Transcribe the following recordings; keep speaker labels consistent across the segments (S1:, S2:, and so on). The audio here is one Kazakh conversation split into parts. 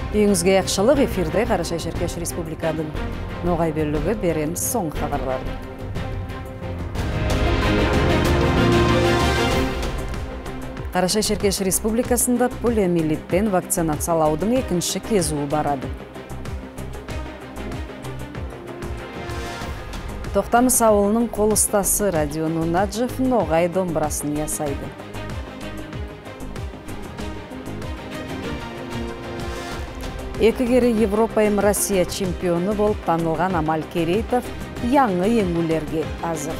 S1: Үйіңізге яқшылық эфирде Қарашай Шеркеш Республикадың ноғай бөлігі береміз соңғы хабарларды. Қарашай Шеркеш Республикасында полиомиелиттен вакцинациялаудың екінші кезуі барады. Тоқтамыс ауылының қол ұстасы Радион Унаджев ноғай домбырасын ясайды. Екі кері Европа ем Россия чемпионы болып танылған Амаль Керейтов яңы еңгулерге азыр.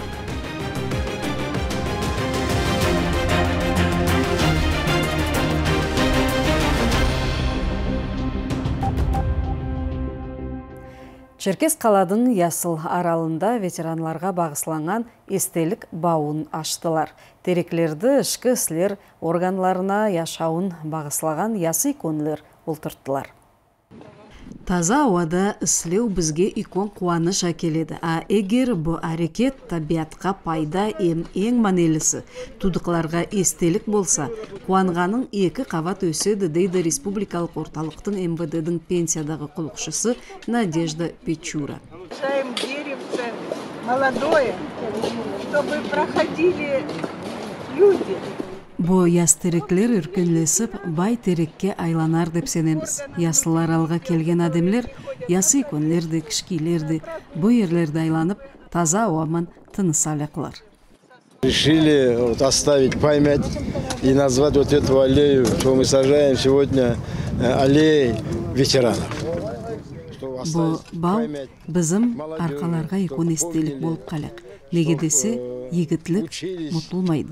S1: Черкес қаладың Ясыл аралында ветеранларға бағысланған естелік бауын аштылар. Тереклерді ішкі іслер органларына яшауын бағыслаған ясы иконлер олтырттылар. Таза ауада іслеу бізге икон қуаныш әкеледі. Егер бұл әрекет табиатқа пайда ең манелісі тудықларға естелік болса, қуанғаның екі қават өседі дейді республикалық орталықтың МВД-дің пенсиядағы құлықшысы Надежда Печура.
S2: Сажаем деревце молодое, чтобы проходили люди.
S1: Бұл яс тереклер үркенлесіп, бай терекке айланар деп сенеміз. Ясыл аралға келген адамлер, ясы иконлерді, кішкейлерді, бұл ерлерді айланып, таза ауамен тыныс алақылар.
S3: Решили оставить память и назвать вот эту аллею, что мы сажаем сегодня, аллеей ветеранов.
S1: Бұл бау бізім арқаларға икон естелік болып қалақ. Неге десе, егітлік мұтылмайды.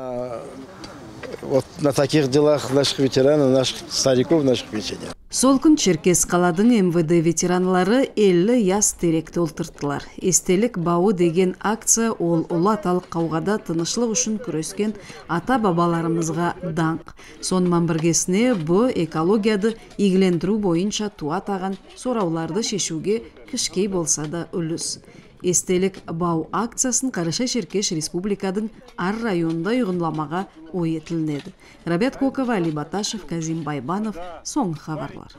S3: Вот на таких делах наших ветеранов, наших стариков, наших пенсионеров.
S1: Сол күн Черкес қаладың МВД ветеранлары 50 яс теректі олтырттылар. Естелік бауы деген акция ол ұлы аталық қауғада тынышлық үшін күрескен ата-бабаларымызға даңқ. Сонымен біргесіне бұл экологияды игілендіру бойынша туатаған сұрауларды шешуге кішкей болса да үліс. Естелік бау акциясын Қарашай Шеркеш Республикадың ар районында ұйғынламаға ой етілінеді. Рабят Кокова, Али Баташев, Казим Байбанов, соңғы хабарлар.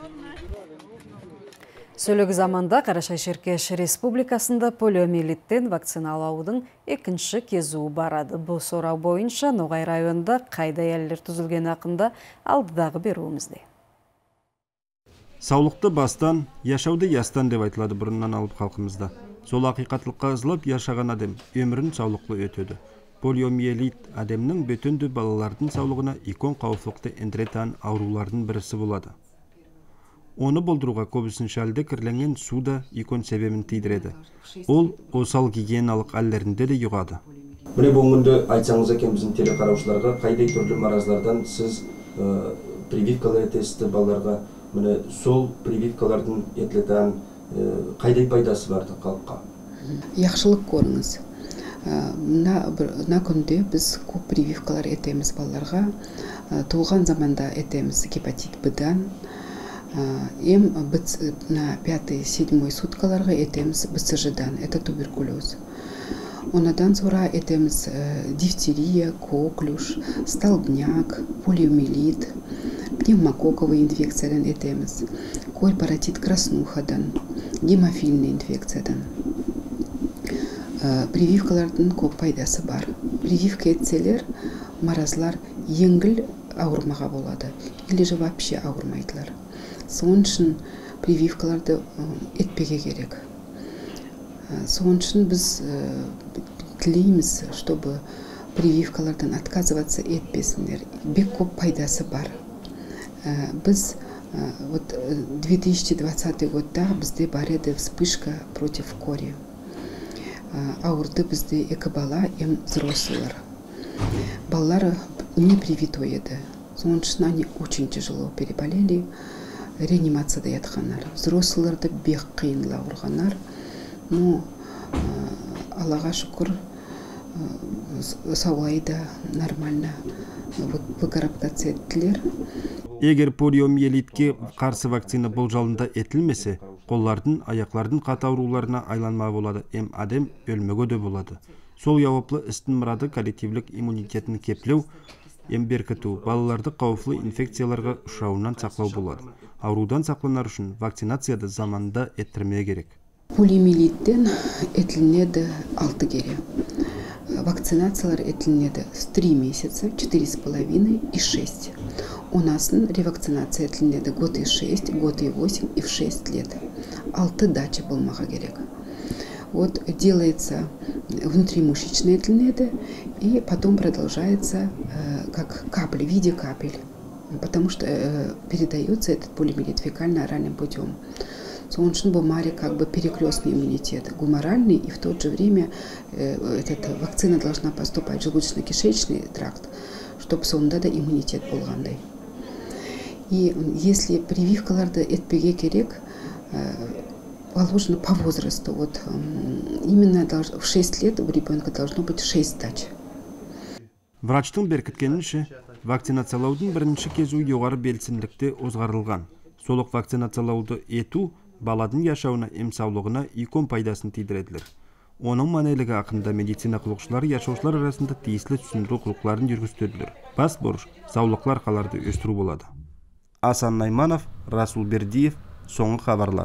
S1: Сөлігі заманда Қарашай Шеркеш Республикасында полиомиелиттен вакциналаудың екінші кезуі барады. Бұл сұрау бойынша Ноғай районында қайда әлілер түзілген ақында алдыдағы беруімізде.
S4: Саулықты бастан, яшауды ястан деп айтылады бұрыннан алып халқымызда. Сол ақиқатлыққа ызылып яшаған адам өмірін саулықлы өтеді. Полиомиелит адамның бөтенді балалардың саулығына икон қауіфлықты ендіретан аурулардың бірісі болады. Оны болдыруға көбісін шәлді кірленген суда икон себебін тейдіреді. Ол осал гигиеналық әллерінде де юғады.
S5: Міне бұңынды айтсаңыз екен біздің телекараушыларға қайдай түрлі маразлардан сіз прививкалар етесті балаларға. Міне сол прививкалардың етлетен қайдай пайдасы барды қалыпқа?
S6: Яқшылық көріңіз. Мына күнде біз көп прививкалар етеміз балаларға. Туылған заманда етеміз гепатит Б-дан. На 5-7 суткаларға етеміз БЦЖ-дан. Это туберкулез. Онадан sonra етеміз дифтерия, коклюш, столбняк, полиомиелит, пневмококковый инфекциядан етеміз, кой паротит краснухадан, гемофильный инфекциядан. Прививкалардың көп пайдасы бар. Прививка етселер, маразлар еңгіл ауырмаға болады, или же вообще ауырмайдылар. Соның үшін прививкаларды етпеге керек. Соның үшін біз тілейміз, чтобы прививкалардан отказываться етпесіндер. Бек көп пайдасы бар. Біз 2020 годда бізде бар еді вспышка против кори. Ауырды бізде екі бала, ем взрослылар. Балалары не привитой еді. Соның үшін они очень тяжело переболели. Реанимацияда ятқанар. Взрослыларды бек қиынла ауырғанар. Но Аллаға шүкір, сауайда нормально выкарабкаться еттілер.
S4: Егер полиомиелитке қарсы вакцина болжалында етілмесе, қоллардың, аяқлардың қат ауруларына айланма болады, адам өлмөгө де болады. Сол жауаплы істің мұрады коллективлік иммунитетін кеплеу, ем беркіту балаларды қауіпті инфекцияларға ұшырауынан сақлау болады. Аурудан сақланар үшін вакцинацияды заманында еттірмеу керек.
S6: Полиомиелиттен етілінеді 6 кере. Вакцинациялар етілінеді в 3 месяца, 4,5 и 6. У нас ревакцинация етілінеді год и 6, год и 8 и в 6 лет. 6 дача болмаға керек. Вот делается внутримышечная етілінеді и потом продолжается как капли, в виде капель. Потому что передается этот полиомиелит фекально-оральным путем. Он бумаре как бы перекрестный иммунитет, гуморальный, и в то же время эта вакцина должна поступать в желудочно-кишечный тракт, чтобы сонда да иммунитет болгандай. И если прививкаларды этпеге керек, положено по возрасту, вот именно в 6 лет у ребенка должно быть 6 дач.
S4: Врачтың беркіткенінше, вакцинациялаудың бірінші кезу жоғары белсенділікте озғарылған. Солық вакцинациялауды ету баладың яшауына, емсаулығына икон пайдасын тидіреділер. Оның манайлығы ақында медицина құлықшылары яшаушылар арасында тиесілі түсіндіру құлықларын жүргізтеділер. Бас борыш, саулықлар қаларды өстіру болады. Асан Найманов, Расул Бердиев, соңғы хабарлар.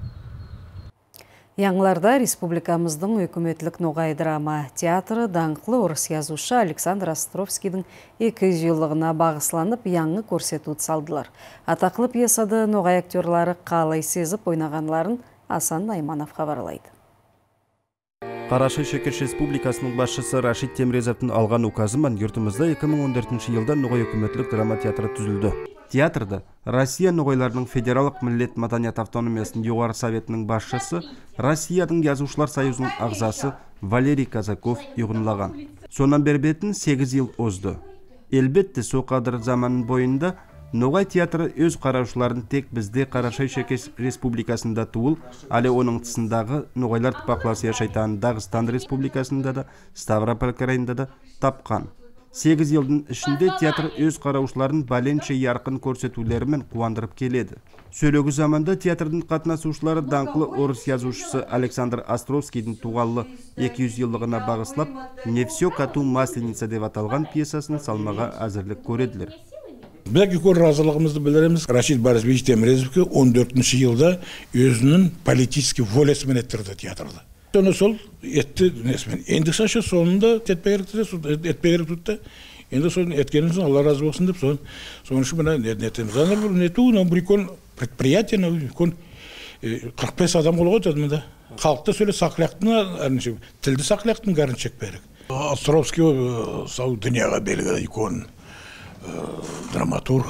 S1: Яңларда республикамыздың өкіметлік ноғай драма театры даңқлы орыс язушы Александр Островскийдің 200 жылығына бағысланып, яңы көрсетуді салдылар. Атақлы пьесады ноғай актерлары қалай сезіп ойнағанларын Асан Найманов хабарлайды.
S4: Қарашай Шекеш Республикасының басшысы Рашид Темрезовтың алған указымен юртымызда 2014 жылдан ноғай өкіметлік драма театры түзілді. Театрда Россия ноғайларының федералық миллет маданият автономиясының жоғары советінің басшысы, Россиядың язушылар союзының ағзасы Валерий Казаков ұйғынлаған. Сонан бербетін 8 ел озды. Елбетті соқадыр заманын бойында ноғай театры өз қараушыларын тек бізде Қарашай Шекеш Республикасында туыл, әлі оның тысындағы ноғайлар тіпақласы яшайтан Дағыстан Республикасында да, Ставрополь крайында да тапқан. 8 елдің ішінде театр өз қараушыларын бәленше ярқын көрсетулерімен қуандырып келеді. Сөйлегі заманда театрдың қатынасушылары даңқлы орыс язушысы Александр Островскийдің туғалы 200 елдігіне бағыслап, «Не все коту масленица» деп аталған пьесасын салмаға әзірлік көреділер.
S7: Бәлкі көр разылығымызды білдіреміз. Рашид Борисович Темрезовке 14 жылда өзінің политический волесімен еттірді театрды. Оны сол етті несімен. Енді сашы соңында етпегерік тұтты. Енді соң еткеніміздің Алла разы болсын деп соң үшін бұна нетеміз. Аныр нету, бір икон предприятие, 45 адам қолы ғойды. Халықты сөйле сақлияқтың, тілді сақлияқтың ғарын чек берік. Островский сау дүнияға белгі икон драматург.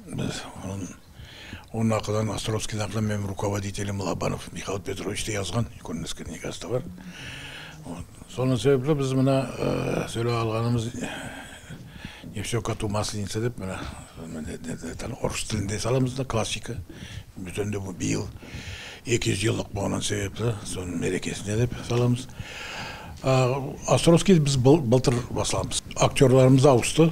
S7: Оның ақыдан Островский ақыдан мен руководителем Лобанов Михаил Петровичті yazған иконнескі негасты бар. Соның себеплі біз мұна сөйле алғанымыз «Не все коту масленица» деп орыс тілінде саламыз да, классика. Бүтінде бұл биыл 200 жылдық болғаннан себеплі соның мерекесіне деп саламыз. Островский біз былтыр басаламыз. Актерларымыз ауысты.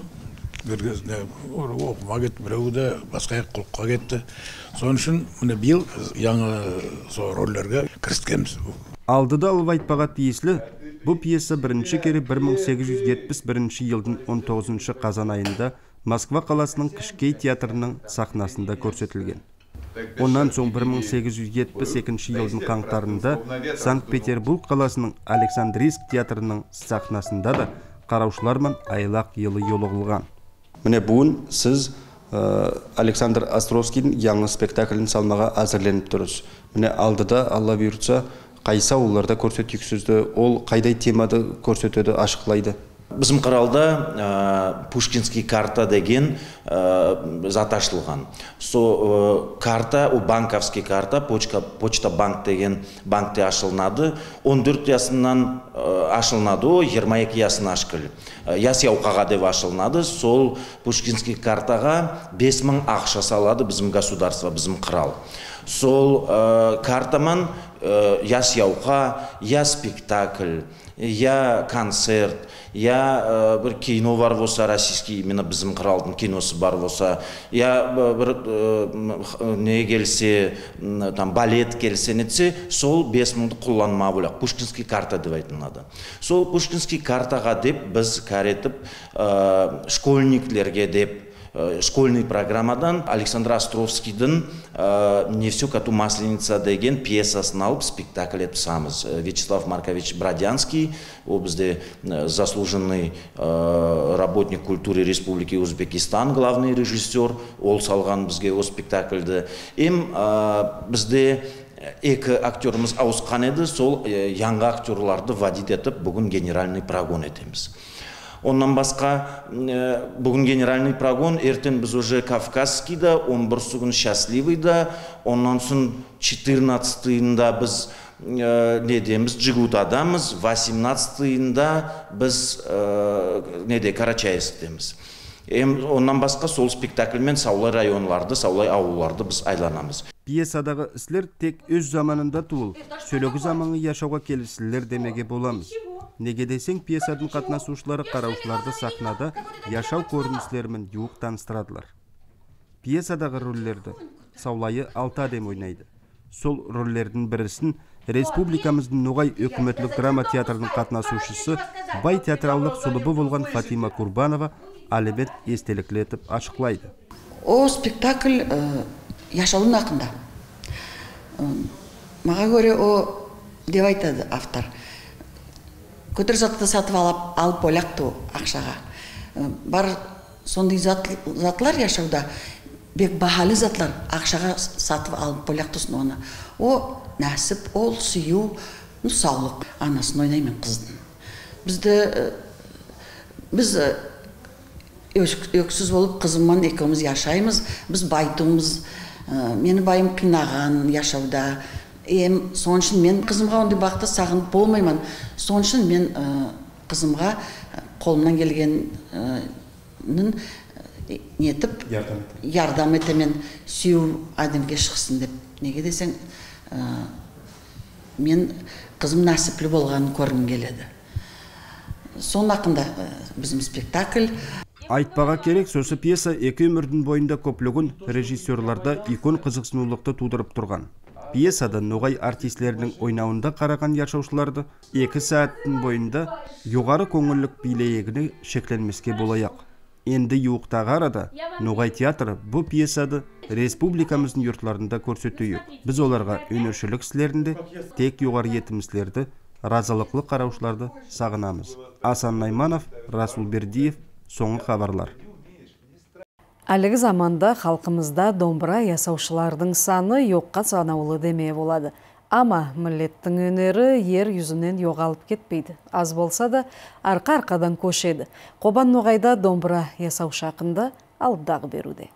S7: Оқыма кетті, біреуі де басқа құлыққа кетті. Соның үшін биыл яңы рөллерге кірісткенбіз.
S4: Алдыда алып айтпаға тиесілі, бұл пьеса бірінші кері 1871 жылдың 19 қазан айында Москва қаласының Кішкей театрының сахнасында көрсетілген. Онан соң 1872 жылдың қаңтарында Санкт-Петербург қаласының Александрийск театрының сахнасында да қараушылармен айлақ елі жолығылған.
S5: Міне бүгін сіз Александр Островскийдің яңы спектаклін салмаға әзірленіп тұрыз. Міне алдыда, Алла бұйыртса, қайса оларда көрсетексізді, ол қайдай темады көрсетеді, ашықлайды?
S8: Bizim Қыралда Пушкинский карта деген зат ашылған. Карта, банковский карта, почта банк деген банкте ашылынады. 14 ясынан ашылынады, 22 ясын ашқыл. Яс яуқаға деп ашылынады. Сол Пушкинский картаға 5000 ақша салады bizim государство, bizim Қырал. Сол картаман яс яуқа, я спектакль, я концерт, я бір кино бар болса, российский именно біздің қыралдың киносы бар болса, я бір не келсе, там балет келсе нетсе, сол 5000 қолланма бөлек, Пушкинский карта деп айтылады. Сол Пушкинский картаға деп біз каретіп школьниклерге деп школьный программадан Александр Островскийдің «Не все коту масленица» деген пьесасын алып спектакль етпісамыз. Вячеслав Маркович Бродянский, ол бізде заслуженный работник культуры Республики Узбекистан, главный режиссер, ол салған бізге о спектакльді. Бізде екі актеріміз ауысқан еді, сол яңға актерларды вадит етіп, бүгін генеральный прогон етеміз. Оннан басқа, бүгін генеральный прогон, ертен біз уже Кавказскийда, 11 күн счастливыйда, оннан соң 14-ында біз недеміз, Джигутадамыз, 18-ында біз Карачаевскідеміз. Оннан басқа сол спектакльмен Саулай районларды, Саулай ауылларды біз айланамыз.
S4: Пьесадағы іслер тек өз заманында туыл, сөйлегі заманы яшауға келісілер демеге боламыз. Неге десең, пьесаның қатынасушылары қараушыларды сахнада яшау көріністерімен юық таныстырадылар. Пьесадағы рөллерді Саулайы 6 адам ойнайды. Сол рөллердің бірісін республикамыздың Ноғай өкіметлік драма театрының қатынасушысы, бай театралдық сұлыбы болған Фатима Курбанова алебет естеліклетіп ашықлайды.
S9: О спектакль яшаудың ақында. Маға көре о деп айтады автор. Көтір затты сатып алып боляқты ақшаға. Бар сондай затлар яшауда, бек бағалы затлар ақшаға сатып алып боляқтысын оны. О нәсіп, ол сүйу, саулық. Анасын ойнаймын қыздың. Біз өксіз болып қызыммен екеуміз яшаймыз, біз байтуымыз, мені байым қинаған яшауда. Соншын мен қызымға ондай бақты сағынып болмаймын. Соншын мен қызымға қолымнан келгенін нетіп, ярдам етемен сүйу адамге шықсын деп. Неге десең, мен қызым нәсіплі болғанын көргім келеді. Сон ақында біздің спектакль.
S4: Айтпаға керек, сосы пьеса екі өмірдің бойында көплігін режиссерларда икон қызықсынулықты тудырып тұрған. Пьесада Ноғай артистлерінің ойнауында қараған яшаушыларды 2 сағаттың бойында жоғары көңіллік билейегіні шекленмеске болайық. Енді юқтағы арада Ноғай театры бұл пьесады республикамыздың юртларында көрсетейік. Біз оларға өнершілік сілерінде тек жоғары етімізлерді, разалықлы қараушыларды сағынамыз. Асан Найманов, Расул Бердиев, соңғы хабарлар.
S1: Әлігі заманда халқымызда домбыра ясаушылардың саны жоққа санаулы демей болады. Ама миллеттің өнері ер yüzінен жоғалып кетпейді. Аз болса да арқа-арқадан көшеді. Қобан Ноғайда домбыра ясаушы ақында алыпдағы беруде.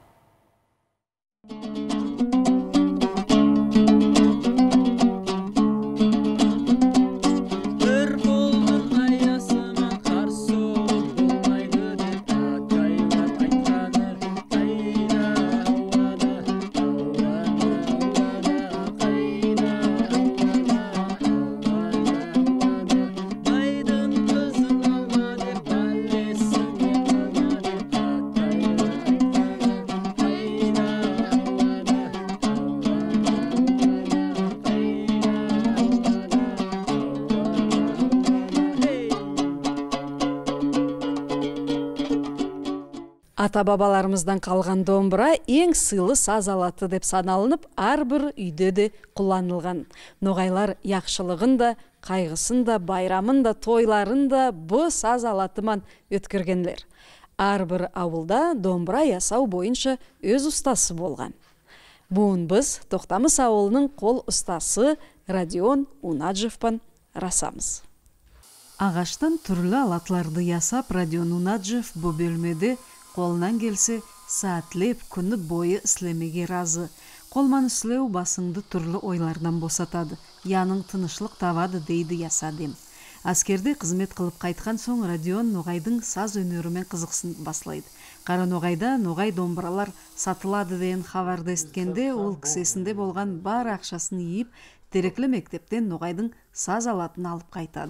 S1: Ата-бабаларымыздан қалған домбыра ең сыйлы саз алаты деп саналынып, әрбір үйде де қолданылған. Ноғайлар яқшылығында, қайғысында, байрамында, тойларында бұ саз алатыман өткіргенлер. Әрбір ауылда домбыра ясау бойынша өз ұстасы болған. Бұн біз Тоқтамыс ауылының қол ұстасы Родион Унаджевпан расамыз. Ағаштан түрлі алатларды ясап Родион Унаджев бұл бөлмеде қолынан келсе, саатлеп күні бойы іслемеге разы. Қолман іслеу басыңды түрлі ойлардан босатады. Яның тынышлық табады дейді ясадем. Аскерде қызмет қылып қайтқан соң Родион Ноғайдың саз өнерімен қызықсын баслайды. Қара Ноғайда Ноғай домбыралар сатылады деген хабарды естігенде, ол кісесінде болған бар ақшасын иіп, тереклі мектептен Ноғайдың саз алатын алып қайтады.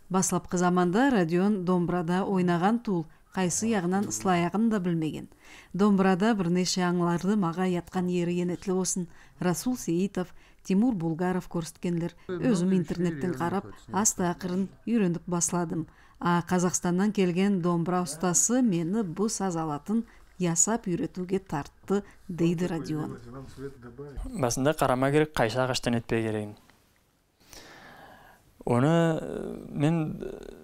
S1: Баслапқы заманда радион домбырада ойнаған тул қайсы яғынан ысылаяғын да білмеген. Домбырада бірнеше аңларды маға ятқан ері енетлі болсын. Расул Сейітов, Тимур Булгаров көрсіткенлер. Өзім интернеттен қарап, асты ақырын үйрендік басладым. Қазақстаннан келген домбыра ұстасы мені бұл саз алатын ясап үйретуге тартты, дейді радион.
S10: Басында қарама керек, қайсы ағаштан етпей керегін. Оны мен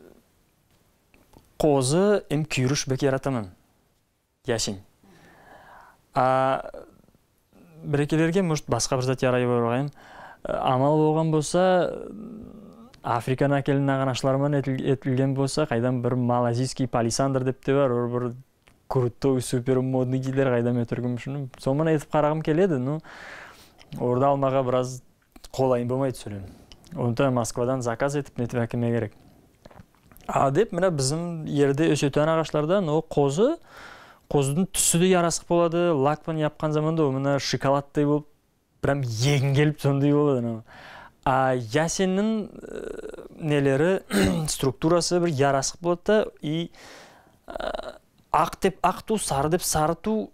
S10: қозы күйріш бек яратамын. Яшин. Бірекелерге басқа бір зат ярай болғайым. Амал болған болса, Африкан әкелін ағанашылармен етілген болса, қайдан бір малазийский палисандр деп те бар, бір крутой, супер модный кейлер қайдан өтіргім үшін. Сонымен етіп қарағым келеді, орда алмаға біраз қолайын болмайды сөйлем. Онда Москвадан заказ етіп нетіп әкеме керек. Деп, мына біздің ерде өсетен ағашлардан қозының түсі де ярасық болады, лакпан япқан заманда мына шоколадтай болып, прям егін келіп сондай болады. Ясеннің нелері, структурасы бір ярасық болады и ақ деп ақту, сары деп сарыту,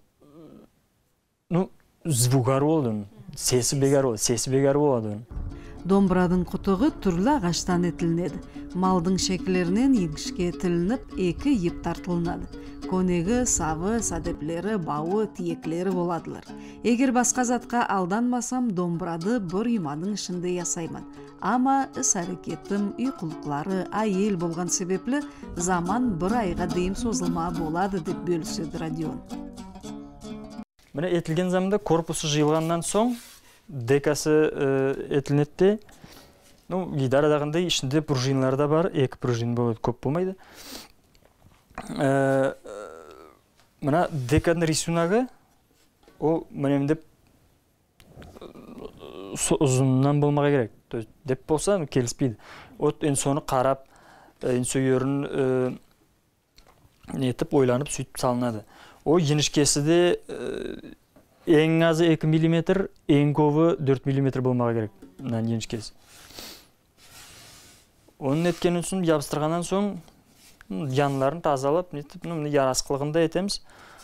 S10: звугар болды, сесі бегар болады.
S1: Домбырадың құтығы түрлі ағаштан етілінеді. Малдың шекілерінен егішке етілініп, екі еп тартылынады. Конегі, савы, садеплері, бауы, тиеклері боладылар. Егер басқа затқа алданмасам, домбырады бір үйманың ішінде ясаймын. Ама іс-әрекетім, үй-құлықлары, айел болған себеплі заман бір айға дейін созылма болады деп бөліседі радион.
S10: Міне етілген заманда корпусы жиылғаннан соң, декасы етілінетті. Гитара дағындай ішінде пружинлар да бар, екі пружин болады, көп болмайды. Мына деканың рисунағы, ол мінемдеп ұзыннан болмаға керек. Деп болса, келіспейді. Соны қарап, сөйерін нетіп, ойланып, сөйтіп салынады. О, енішкесі де ең азы 2 мм, ең көбі 4 мм болмаға керек. Мұнан енішкесі. Оның еткенін соң, ябыстырғаннан соң, янларын тазалап, ярасқылығында етеміз.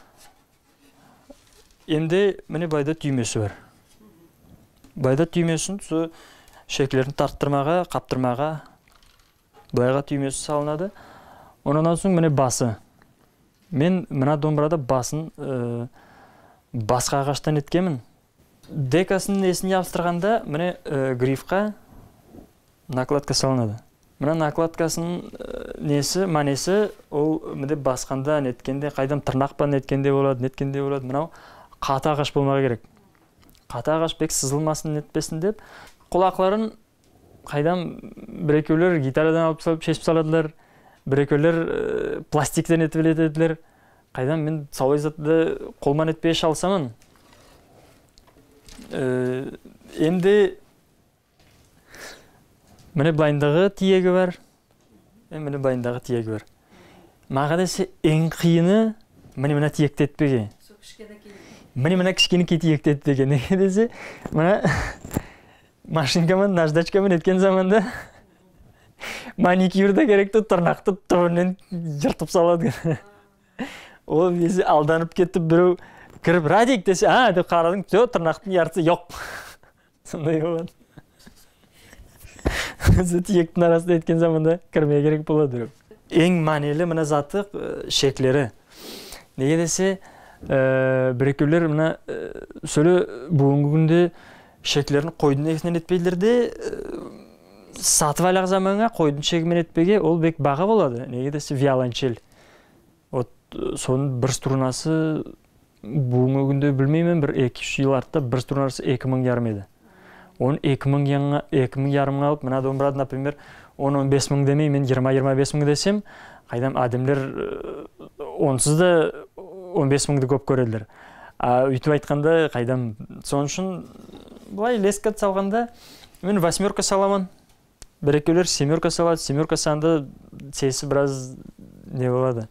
S10: Емде міне байда түймесі бар. Байда түймесін шекілерін тарттырмаға, қаптырмаға, байға түймесі салынады. Онан соң міне басы. Мен мына домбырада басын басқа ағаштан еткемін. Декасының несін ябыстырғанда міне грифқа накладка салынады. Мына накладкасының несі, манесі, ол мүде басқанда неткенде, қайдам тырнақпан неткенде болады, Мынау қаты ағаш болмаға керек. Қаты ағаш бек сызылмасын нетпесін деп, құлақларын қайдам бір-екеулер гитарадан алып салып шешіп саладылар, бір-екеулер пластиктен етіп елетеділер. Қайдам мен саулай затты қолман етпей шалсамын. Емде міне блайндағы тиегі бар. Маға десе ең қиыны мына тиекті етпеге. Мына кішкені тиекті етпеге. Неге десе, мына машинкамен, наждачкамен еткен заманда маникюрда керекті тұрнақты түбінен жыртып салады. Ол есі алданып кетіп біреу кіріп радик десе, деп қарадың, тұрнақтың яртысы жоқ. Сондай болады. Тиектің арасында еткен заманда кірмей керек болады. Ең мәнелі мына заты шеклері. Неге десе, бір-екеулер мына сөйлі бүгінгі күнде шеклерін қойдың екінен етпейлерде, сатып айлақ заманға қойдың шегімен етпеге ол бек баға болады. Неге десе, виолончель. Соның бір струнасы бүгінгі күнде білмеймін, бір 2-3 жыл артта бір струнасы 2000 ярым еді. Оны 2000 ярым алып, мына домбырады, например, 10-15 мың демей, мен 20-25 мың десем, қайдам адамлер онсыз да 15 мыңды көп көреділер. Үйтіп айтқанда, қайдам, соның үшін, бұлай лескат салғанда, мен 8 саламын. Бір-екеулер 7 салады, 7 санды сесі біраз не болады?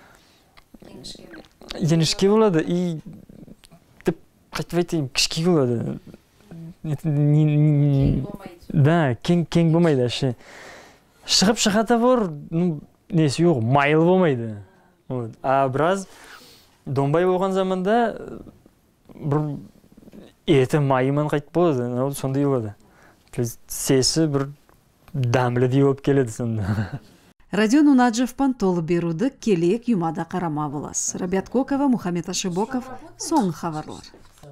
S10: Енішке болады, и қайтып айтайын, кішке болады. Да, кең болмайды әші. шығып шығата бор, несі жоқ, майлы болмайды. А біраз Донбай болған заманда бір еті майымен қайт болады, сондай болады. Сесі бір дәмлі дей болып келеді сонда.
S1: Радион Унаджевпан толы беруді келек юмада қарама болас. Рабиат Кокова, Мухаммед Ашибоков, соң хабарлар.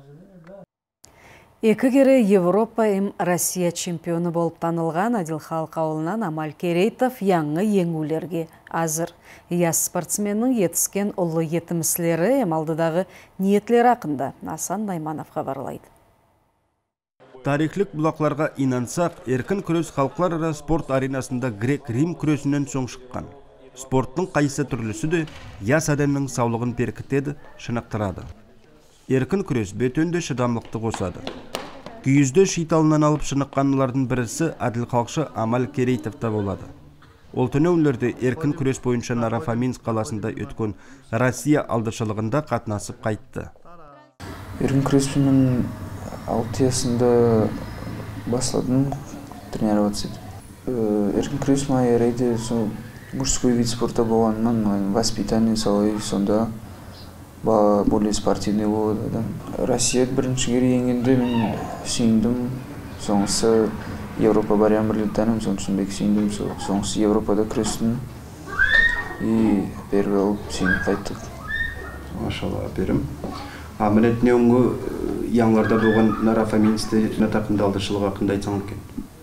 S1: Екі кере Европа Россия чемпионы болып танылған Адилхалқ ауылынан Амаль Керейтов яңы еңулерге азыр. Яс спортсменнің етіскен ұлы етіміслері алдыдағы ниетлер ақында Асан Найманов хабарлайды.
S4: Тарихлік бұлақларға инансақ, еркін күрес халықлар ара спорт аренасында грек-рим күресінен соң шыққан. Спорттың қайсы түрлісі де яс адамның саулығын беркітеді, шынықтырады. Еркін күрес бөтенде шыдамлықты қосады. Күйізді шиталынан алып шыныққанлардың бірісі Адилхалқшы Амаль Керейтовта болады. Ол түні өңлерде еркін күрес бойынша Нарафаминск қаласында өткен Россия алдышылығында қатынасып қайтты.
S11: Еркін күреспен 6 жасында басладым тренироваться. Еркін күрес май ярайды, мужской вид спорта болғаннан воспитание салай, сонда более спортивный болды. Россия бірінші кері еңгенде мен сүйіндім, соңғысы Европа бариян бірліктенім, соңғысын бек сүйіндім, соңғысы Европада күрестім и бергі алып сүйініп қайттық.
S5: Машалла, берім. Амелет не оңғы яңларда болған Нарафаминсте натақында алдышылығы ақында айтсаң екен?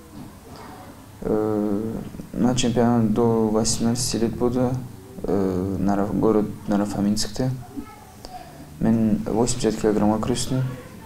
S11: На чемпионат до 18 лет болды, город Нарафаминскте. Мен 80 килограмма күрестім.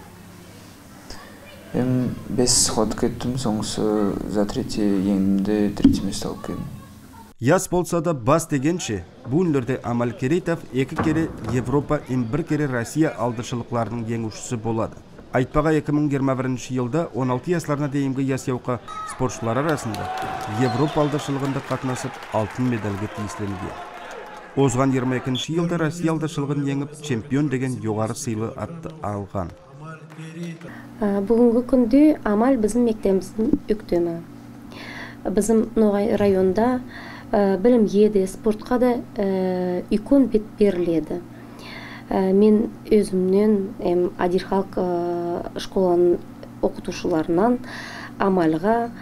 S11: Мен 5 сход кеттім, соңғысы за третий еңімде третий место алып келдім.
S4: Яс болса да бас дегенше, бұл үндерде Амаль Керейтов 2 кере Европа, 1 кере Россия алдышылықларының еңушісі болады. Айтпаға 2021 жылда 16 ясларына дейінгі ясяуқа спортшылар арасында Европа алдышылығында қатынасып алтын медальге тиісленген. Озған 22 жылда Россия алдышылығын еңіп чемпион деген жоғары сыйлы атты алған.
S12: Бүгінгі күнде Амаль біздің мектебіміздің өктемі. Біздің Ноғай районда білім еді, спортқа да икон бет беріледі. Мен өзімнен Адилхалқ школаның оқытушыларынан Амальға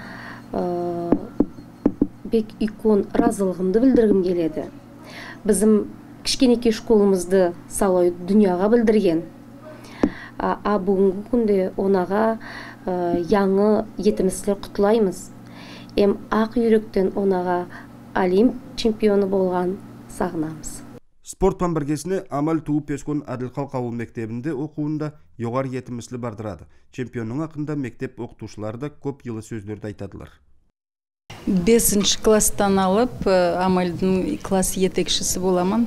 S12: бек икон разылығымды білдіргім келеді. Біздің кішкенеке школымызды салай дүнияға білдірген. Бүгінгі күнде онаға яңы етімістер құтылаймыз. Ақ үйректен онаға Олимп чемпионы болған сағынамыз.
S4: Спортпан біргесіне Амаль туып өскен Адилхалқ ауыл мектебінде оқуында жоғары етіміслі бардырады. Чемпионның ақында мектеп оқытушылары да көп елі сөздерді айтадылар.
S13: 5 класстан алып Амальдың класс етекшісі боламын.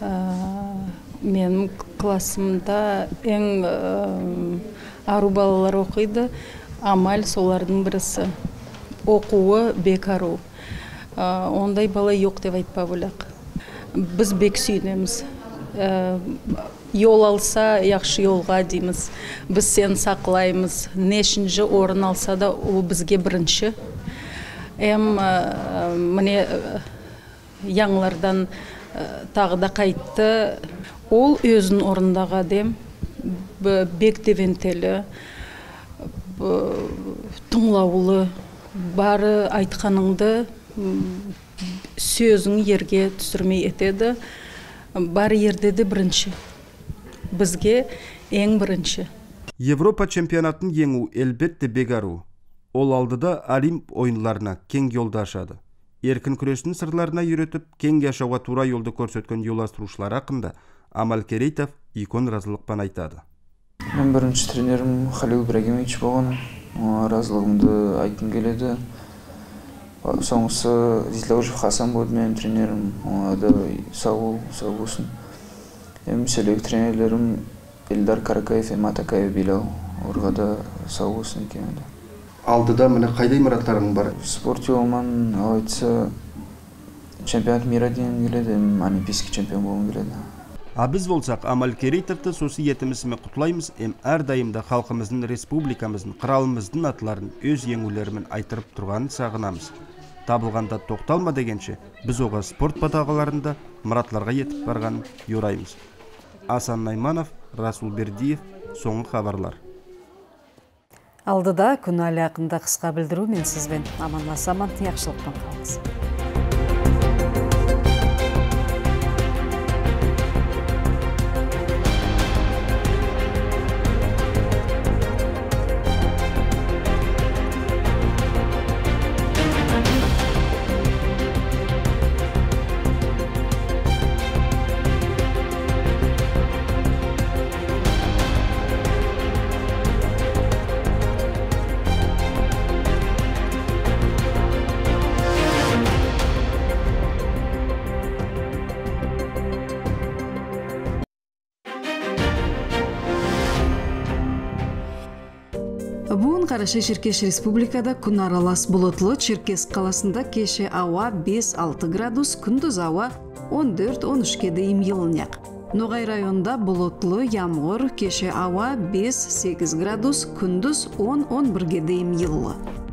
S13: Менің классымда ең ару балалар оқиды. Амаль солардың бірісі. Оқуы бек ару. Ондай бала жоқ деп айтпа бөлек. Біз бек сүйінеміз. Yol алса, яқшы yolға дейміз. Біз сен сақлаймыз. Нешінші орын алса да, ол бізге бірінші. Міне яңлардан тағы да қайтты. Ол өзін орындаға дем. Бек девентелі, тұңлаулы, бары айтқаныңды сөзің ерге түсірмей етеді. Бар ердеді бірінші. Бізге ең бірінші.
S4: Европа чемпионатын еңу әлбетте бегару. Ол алдыда Олимп ойынларына кең жолды ашады. Еркін күрестің сырларына үйретіп, кең яшауға тура жолды көрсеткен жоластырушылар ақында Амаль Керейтов икон разылықпан айтады.
S11: Мен бірінші тренерім Халил Ибрагимович болған. Разылығымды айтқым келеді. Соңғысы Зитлаужев Хасан болды менің тренерім. Оңада сау болсын. Селек тренерлерім Эльдар Каракаев, Матакаев Билал. Орғада сау болсын екенді.
S5: Алдыда міне қайдай мұраттарың бар?
S11: Спорт жолыман алайтса чемпионат мира дейін келеді, олимпийский чемпион болғым келеді.
S4: Біз болсақ, Амаль Керейтовты сосы етімізіме құтылаймыз, әрдайымда халқымыздың, республикамыздың, қыралымыздың атларын өз еңулерімен айтырып тұрғанын сағынамыз. табылғанда тоқталма дегенше, біз оға спорт батағаларында мұратларға етіп барғанын yorayмыз. Асан Найманов, Расул Бердиев, соңғы хабарлар.
S1: Алдыда күн әлі ақында қысқа білдіру мен сізбен аманласаман, яқшылықпен қалыңыз. Буын Қарашай Черкеш Республикада күн аралас бұлытлы. Черкес қаласында кеше ауа 5-6 градус, күндіз ауа 14-13 дейін жылынақ. Ноғай районда бұлытлы, ямғыр, кеше ауа 5-8 градус, күндіз 10-11 дейін жылы.